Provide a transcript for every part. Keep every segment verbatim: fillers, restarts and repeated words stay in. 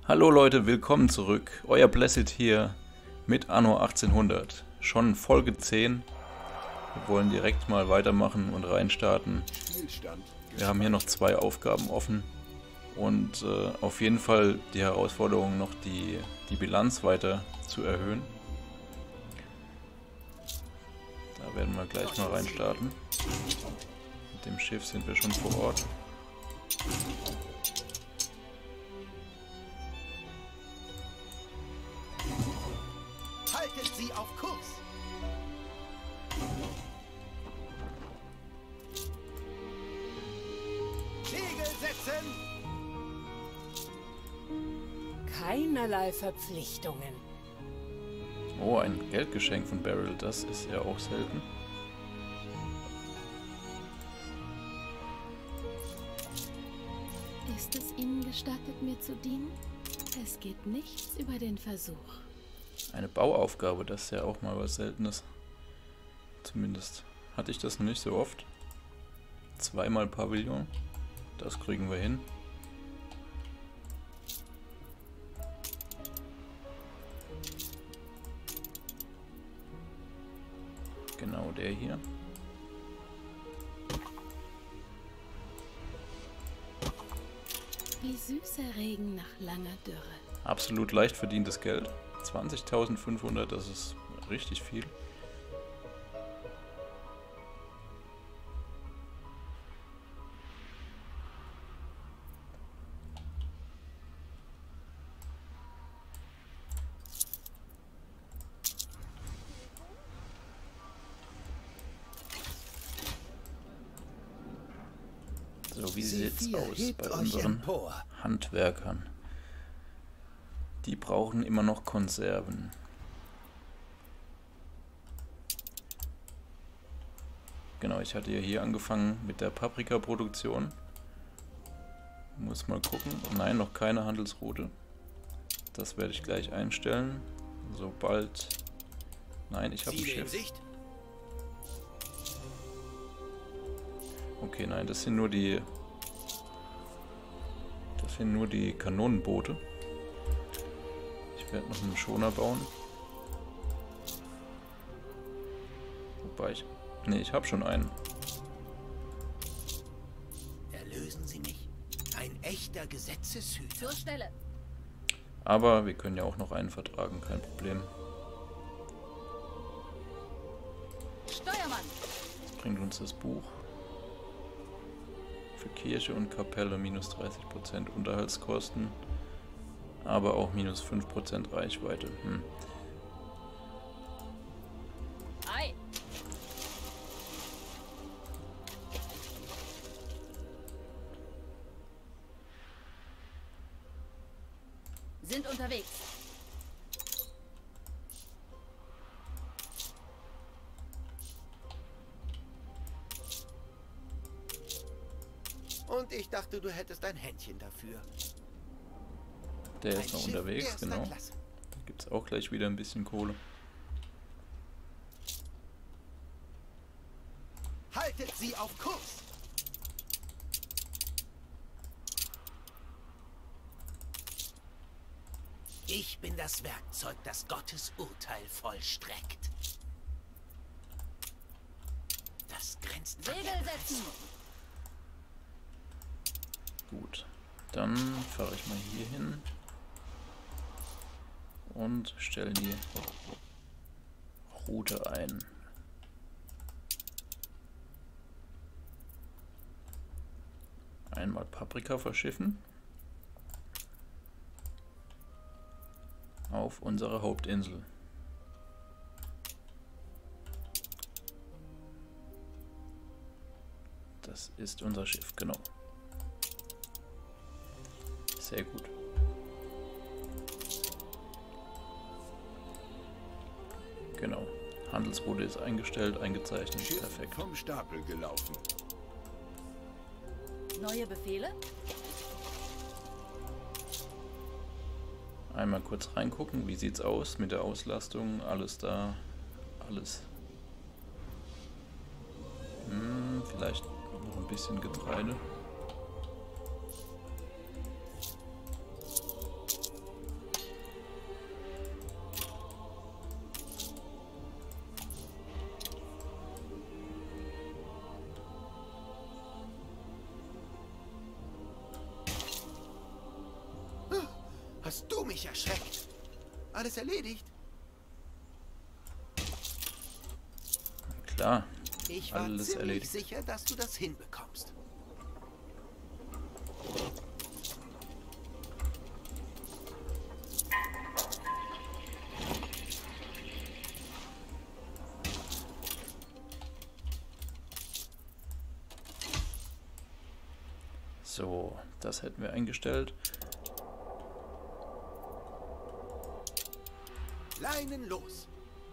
Hallo Leute, willkommen zurück. Euer Blessed hier mit Anno achtzehnhundert. Schon Folge zehn. Wir wollen direkt mal weitermachen und reinstarten. Wir haben hier noch zwei Aufgaben offen. Und äh, auf jeden Fall die Herausforderung, noch die, die Bilanz weiter zu erhöhen. Da werden wir gleich mal reinstarten. Mit dem Schiff sind wir schon vor Ort. Haltet sie auf Kurs! Segel setzen! Keinerlei Verpflichtungen. Oh, ein Geldgeschenk von Beryl, das ist ja auch selten. Ist es Ihnen gestattet, mir zu dienen? Es geht nichts über den Versuch. Eine Bauaufgabe, das ist ja auch mal was Seltenes. Zumindest hatte ich das noch nicht so oft. Zweimal Pavillon, das kriegen wir hin. Genau der hier. Wie süßer Regen nach langer Dürre. Absolut leicht verdientes Geld. zwanzigtausendfünfhundert, das ist richtig viel. So, wie sieht's aus bei unseren Handwerkern? Die brauchen immer noch Konserven. Genau, ich hatte ja hier angefangen mit der Paprikaproduktion. Muss mal gucken. Nein, noch keine Handelsroute. Das werde ich gleich einstellen. Sobald... Nein, ich habe ein Schiff. Okay, nein, das sind nur die... Das sind nur die Kanonenboote. Ich werde noch einen Schoner bauen. Wobei ich... Ne, ich habe schon einen. Erlösen Sie mich. Ein echter Gesetzeshüter. Zur Stelle. Aber wir können ja auch noch einen vertragen, kein Problem. Steuermann! Was bringt uns das Buch? Für Kirche und Kapelle minus dreißig Prozent Unterhaltskosten. Aber auch minus fünf Prozent Reichweite. Hm. Ei! Sind unterwegs. Und ich dachte, du hättest ein Händchen dafür. Der ist Ein noch Schiff unterwegs, erster genau. Klasse. Da gibt es auch gleich wieder ein bisschen Kohle. Haltet sie auf Kurs! Ich bin das Werkzeug, das Gottes Urteil vollstreckt. Das grenzt an Segel setzen! Gut, dann fahre ich mal hier hin und stelle die Route ein. Einmal Paprika verschiffen auf unsere Hauptinsel. Das ist unser Schiff, genau. Sehr gut. Genau. Handelsroute ist eingestellt, eingezeichnet. Schiff Perfekt. vom Stapel gelaufen. Neue Befehle? Einmal kurz reingucken, wie sieht's aus mit der Auslastung, alles da, alles. Hm, vielleicht noch ein bisschen Getreide. mich erschreckt. Alles erledigt? Klar, Ich war alles ziemlich erledigt. sicher, dass du das hinbekommst. So, das hätten wir eingestellt. Leinen los.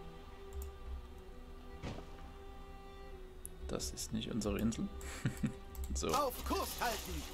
Das ist nicht unsere Insel. So, Auf Kurs halten.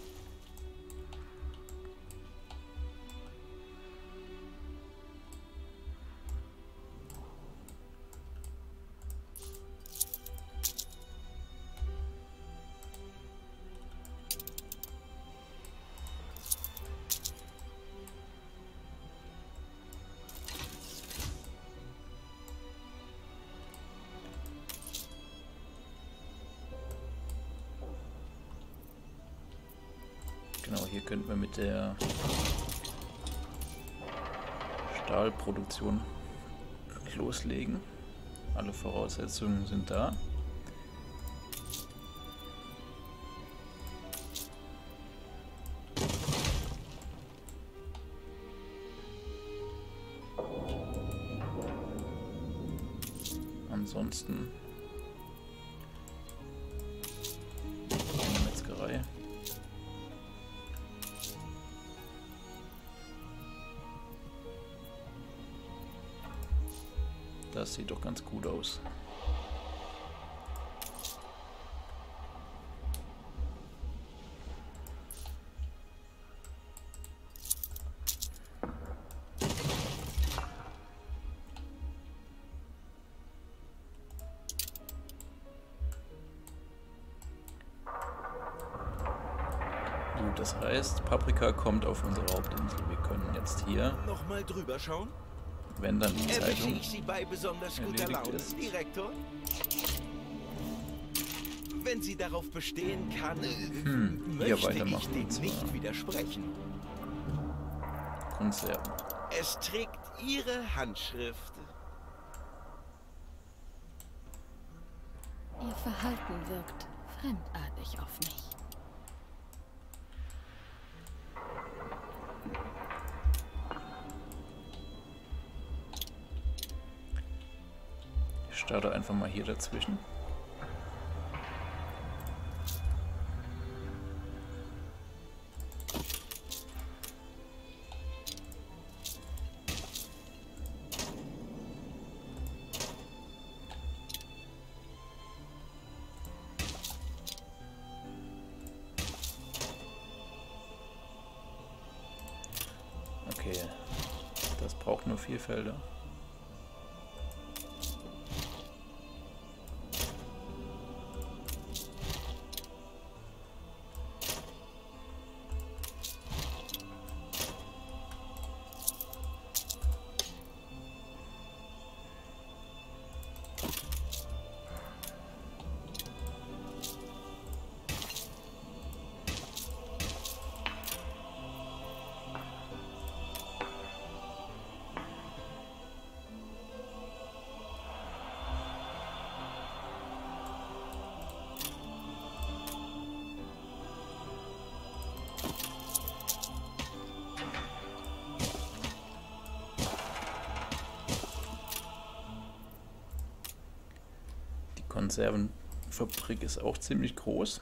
genau, hier könnten wir mit der Stahlproduktion loslegen. Alle Voraussetzungen sind da. Ansonsten eine Metzgerei. Das sieht doch ganz gut aus. Gut, das heißt, Paprika kommt auf unsere Hauptinsel. Wir können jetzt hier, Nochmal drüber schauen. wenn dann die Erwische Zeitung ich Sie bei besonders guter erledigt Laune, ist. Direktor? Wenn sie darauf bestehen kann, äh, Hm, hier möchte ich weitermachen, dem und zwar nicht widersprechen. Konserven. Es trägt Ihre Handschrift. Ihr Verhalten wirkt fremdartig auf mich. Ich starte einfach mal hier dazwischen. Okay, das braucht nur vier Felder. Konservenfabrik ist auch ziemlich groß.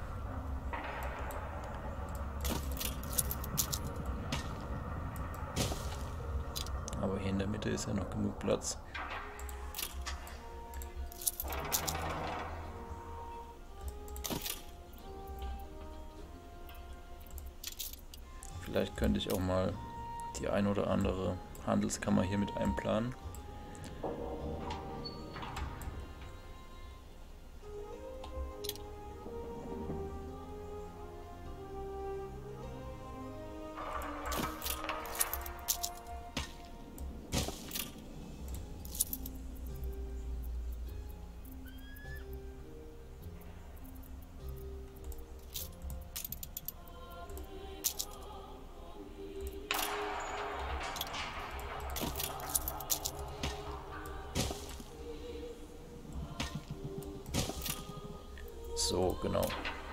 Aber hier in der Mitte ist ja noch genug Platz. Vielleicht könnte ich auch mal die ein oder andere Handelskammer hier mit einplanen. So, genau.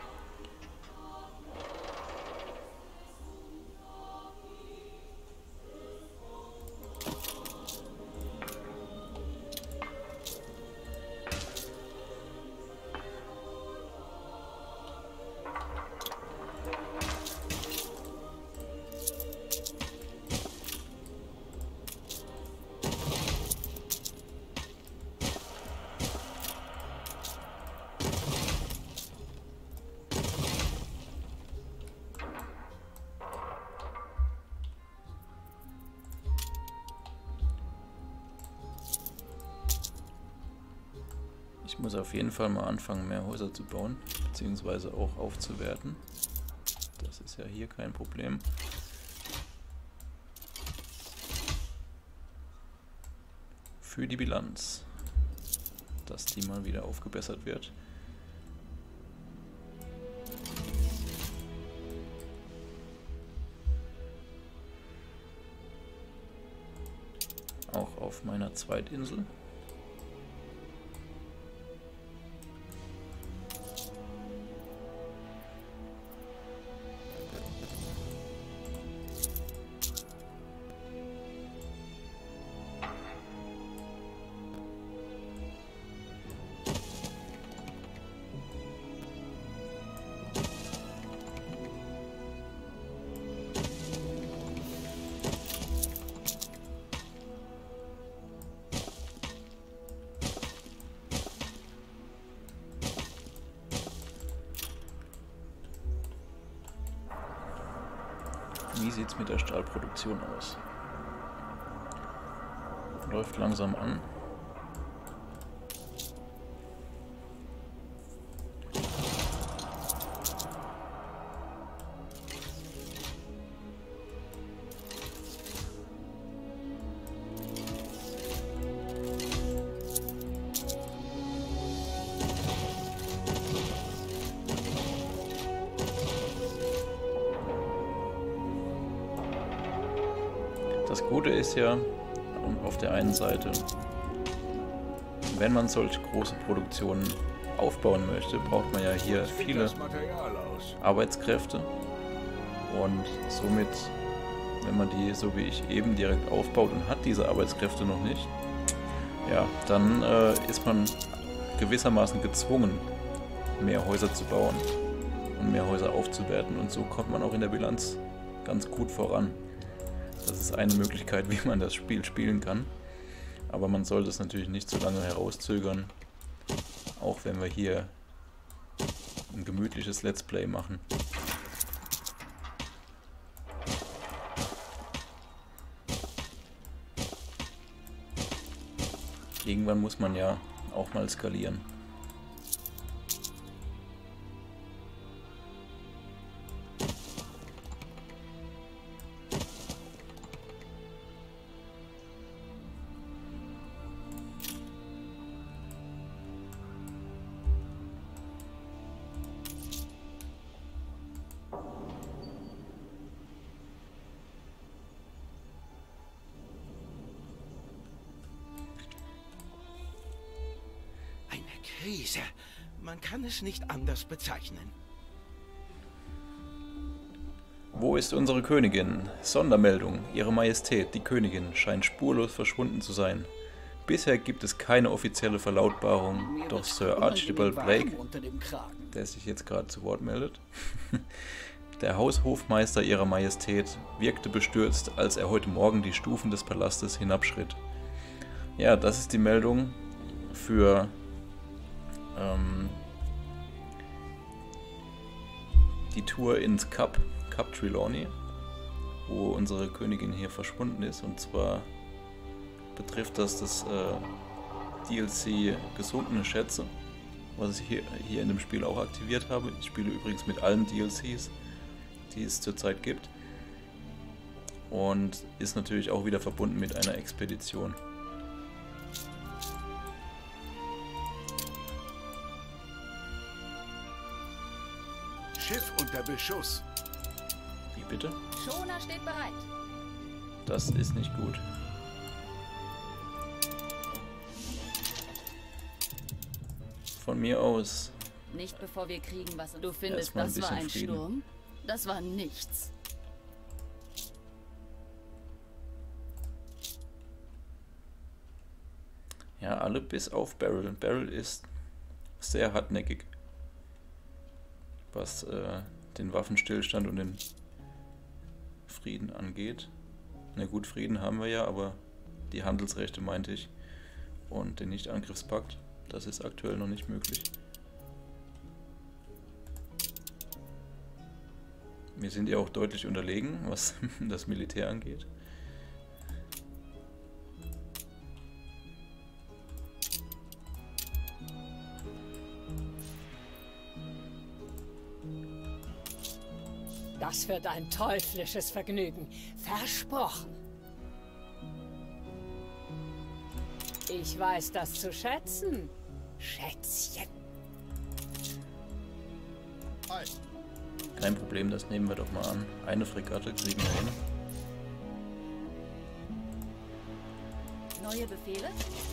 Ich muss auf jeden Fall mal anfangen, mehr Häuser zu bauen, beziehungsweise auch aufzuwerten. Das ist ja hier kein Problem. Für die Bilanz, dass die mal wieder aufgebessert wird. Auch auf meiner Zweitinsel. Wie sieht es mit der Stahlproduktion aus? Läuft langsam an. Das Gute ist ja, auf der einen Seite, wenn man solch große Produktionen aufbauen möchte, braucht man ja hier viele Arbeitskräfte und somit, wenn man die so wie ich eben direkt aufbaut und hat diese Arbeitskräfte noch nicht, ja, dann äh, ist man gewissermaßen gezwungen, mehr Häuser zu bauen und mehr Häuser aufzuwerten, und so kommt man auch in der Bilanz ganz gut voran. Das ist eine Möglichkeit, wie man das Spiel spielen kann, aber man sollte es natürlich nicht so lange herauszögern, auch wenn wir hier ein gemütliches Let's Play machen. Irgendwann muss man ja auch mal skalieren. Krise. Man kann es nicht anders bezeichnen. Wo ist unsere Königin? Sondermeldung. Ihre Majestät, die Königin, scheint spurlos verschwunden zu sein. Bisher gibt es keine offizielle Verlautbarung, doch Sir Archibald Blake, der sich jetzt gerade zu Wort meldet, der Haushofmeister ihrer Majestät, wirkte bestürzt, als er heute Morgen die Stufen des Palastes hinabschritt. Ja, das ist die Meldung für ähm, die Tour ins Kap, Kap Trelawney, wo unsere Königin hier verschwunden ist, und zwar betrifft das das äh, D L C Gesunkene Schätze, was ich hier, hier in dem Spiel auch aktiviert habe. Ich spiele übrigens mit allen D L Cs, die es zurzeit gibt, und ist natürlich auch wieder verbunden mit einer Expedition. Schiff unter Beschuss. Wie bitte? Schoner steht bereit. Das ist nicht gut. Von mir aus Nicht bevor wir kriegen, was du findest. Erstmal ein Das war bisschen ein Frieden. Sturm. Das war nichts. Ja, alle bis auf Beryl. Beryl ist sehr hartnäckig, was äh, den Waffenstillstand und den Frieden angeht. Na gut, Frieden haben wir ja, aber die Handelsrechte meinte ich. Und den Nicht-Angriffspakt, das ist aktuell noch nicht möglich. Wir sind ja auch deutlich unterlegen, was das Militär angeht. Das wird ein teuflisches Vergnügen. Versprochen. Ich weiß das zu schätzen, Schätzchen. Kein Problem, das nehmen wir doch mal an. Eine Fregatte kriegen wir hin. Neue Befehle?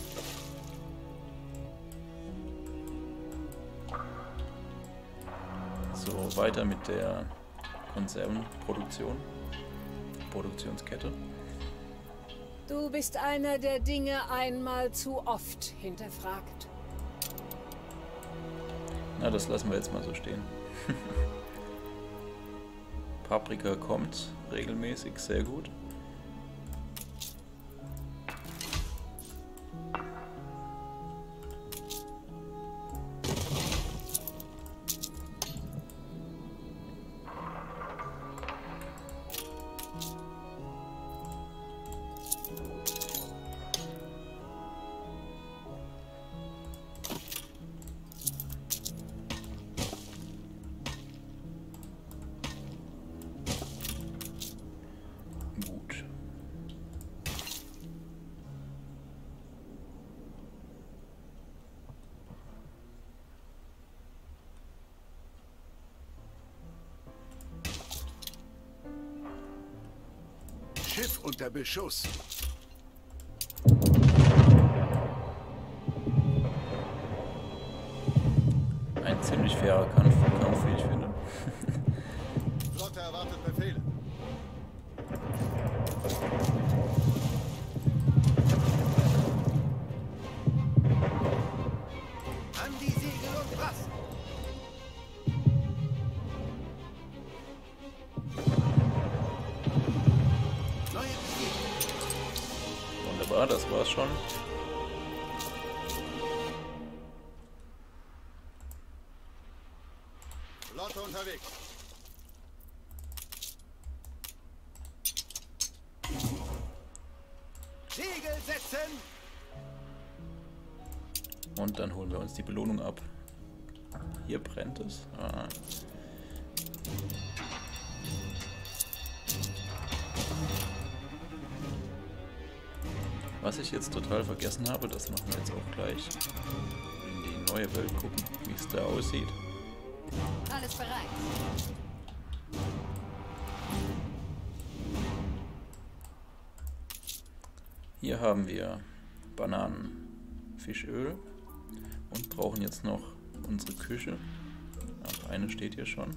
So, weiter mit der Konservenproduktion. Produktionskette. Du bist einer, der Dinge einmal zu oft hinterfragt. Na, das lassen wir jetzt mal so stehen. Paprika kommt regelmäßig, sehr gut. Gut. Schiff unter Beschuss. Ein ziemlich fairer Kampf, Kampf wie ich finde. Flotte erwartet Befehle. An die Segel und Brass. Neue Befehle. Wunderbar, das war's schon. Flotte unterwegs. Segel setzen. Und dann holen wir uns die Belohnung ab. Hier brennt es. Ah. Was ich jetzt total vergessen habe, das machen wir jetzt auch gleich. In die neue Welt gucken, wie es da aussieht. Alles bereit. Hier haben wir Bananen, Fischöl und brauchen jetzt noch unsere Küche. Ach, eine steht hier schon.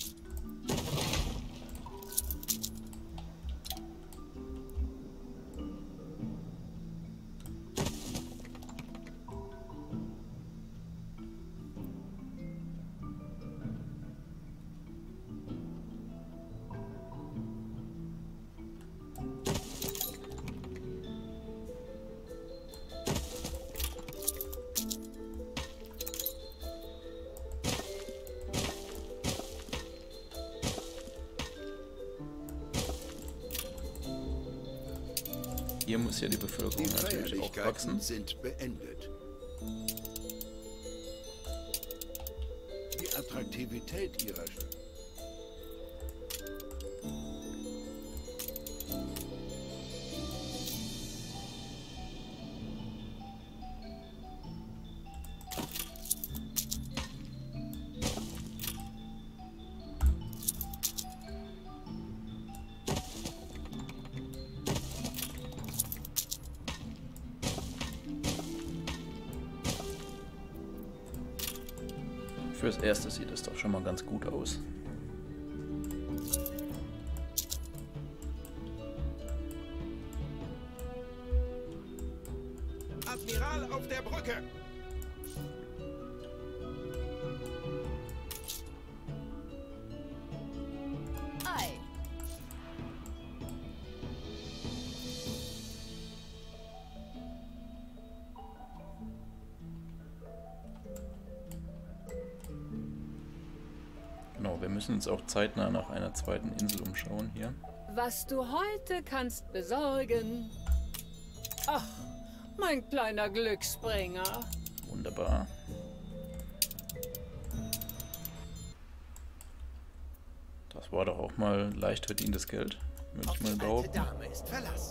Hier muss ja die Bevölkerung Die natürlich auch wachsen. Feierlichkeiten sind beendet. Die Attraktivität ihrer Stadt. Fürs Erste sieht es doch schon mal ganz gut aus. Admiral auf der Brücke! Ei. Genau, wir müssen uns auch zeitnah nach einer zweiten Insel umschauen hier. Was du heute kannst besorgen. Ach, mein kleiner Glücksbringer. Wunderbar. Das war doch auch mal leicht verdientes Geld, würde ich mal Die alte behaupten. Dame ist Verlass.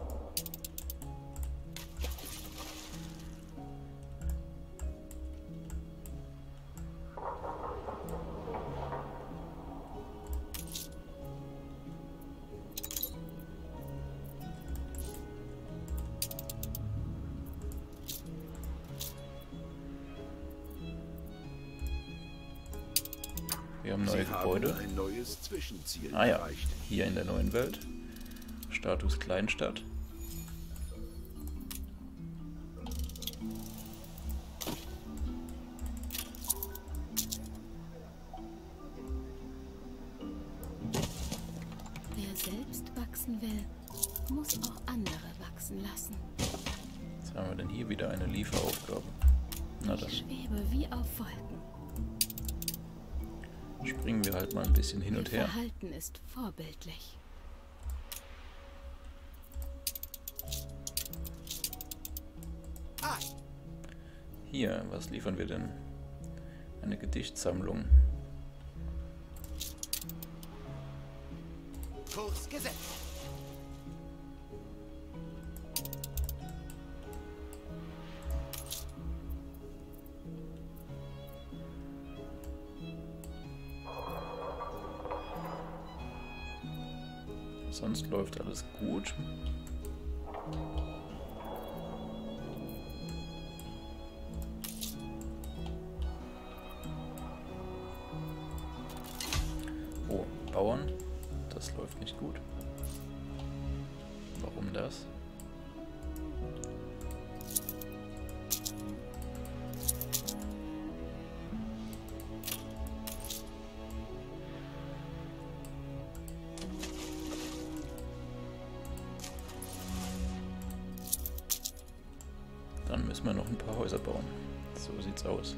Wir haben neue Sie Gebäude. haben ein neues Zwischenziel Ah ja, erreicht. hier in der neuen Welt. Status Kleinstadt. Wer selbst wachsen will, muss auch andere wachsen lassen. Was haben wir denn hier wieder? Eine Lieferaufgabe. Na dann Ich schwebe wie auf Wolken. springen wir halt mal ein bisschen hin und Ihr her. Verhalten ist vorbildlich. Ei, Hier, was liefern wir denn? Eine Gedichtsammlung. Kurs gesetzt. Sonst läuft alles gut. Oh, Bauern. Das läuft nicht gut. Warum das? Dann müssen wir noch ein paar Häuser bauen. So sieht's aus.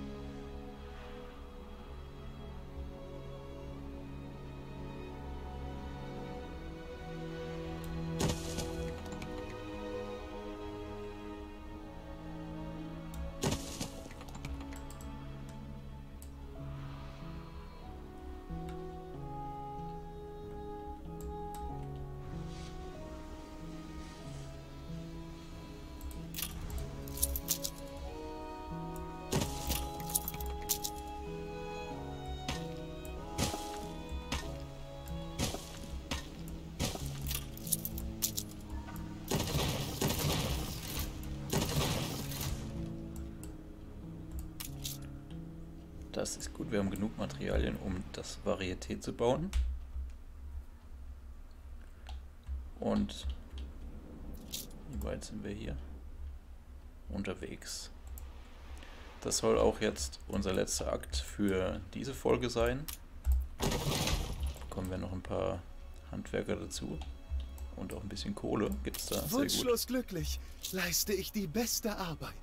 Das ist gut, wir haben genug Materialien, um das Varieté zu bauen. Und wie weit sind wir hier? Unterwegs. Das soll auch jetzt unser letzter Akt für diese Folge sein. Bekommen wir noch ein paar Handwerker dazu. Und auch ein bisschen Kohle gibt es da. Sehr gut. Wunschlos glücklich leiste ich die beste Arbeit.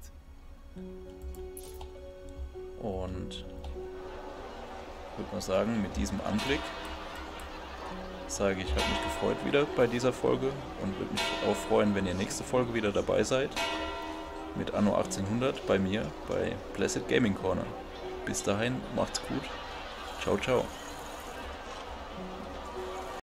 Und ich würde mal sagen, mit diesem Anblick sage ich, ich habe mich gefreut wieder bei dieser Folge und würde mich auch freuen, wenn ihr nächste Folge wieder dabei seid mit Anno achtzehnhundert bei mir bei Blessed Gaming Corner. Bis dahin, macht's gut. Ciao, ciao.